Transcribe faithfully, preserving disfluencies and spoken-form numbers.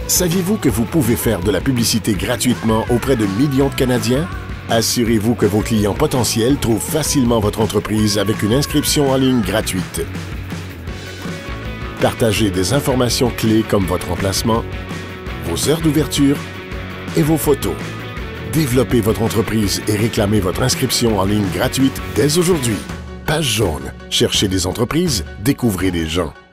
Saviez-vous que vous pouvez faire de la publicité gratuitement auprès de millions de Canadiens? Assurez-vous que vos clients potentiels trouvent facilement votre entreprise avec une inscription en ligne gratuite. Partagez des informations clés comme votre emplacement, vos heures d'ouverture et vos photos. Développez votre entreprise et réclamez votre inscription en ligne gratuite dès aujourd'hui. Page jaune. Cherchez des entreprises, découvrez des gens.